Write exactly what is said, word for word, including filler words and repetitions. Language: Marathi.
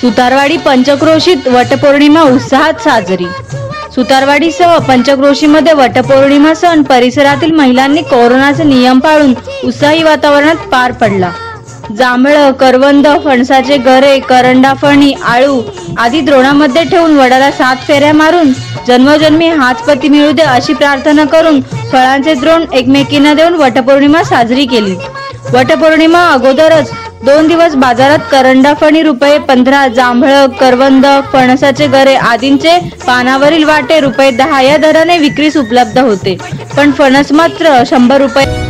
सुतारवाडी पंचक्रोशीत वटपौर्णिमा उत्साहात साजरी। सुतारवाडीसह पंचक्रोशीमध्ये वटपौर्णिमा सण परिसरातील महिलांनी कोरोनाचे नियम पाळून उत्साही वातावरणात पार पडला। जांभळ, करवंद, फणसाचे गरे, करंडा, फणी, आळू आदी द्रोणामध्ये ठेवून वडाला सात फेऱ्या मारून जन्मोजन्मी हाच पती मिळू दे अशी प्रार्थना करून फळांचे द्रोण एकमेकींना देऊन वटपौर्णिमा साजरी केली। वटपौर्णिमा अगोदरच दोन दिवस बाजारात करंडा, फणी रुपये पंधरा, जांभळ, करवंद, फणसाचे गरे आदींचे पानावरील वाटे रुपये दहा या दराने विक्रीस उपलब्ध होते, पण फणस मात्र शंभर रुपये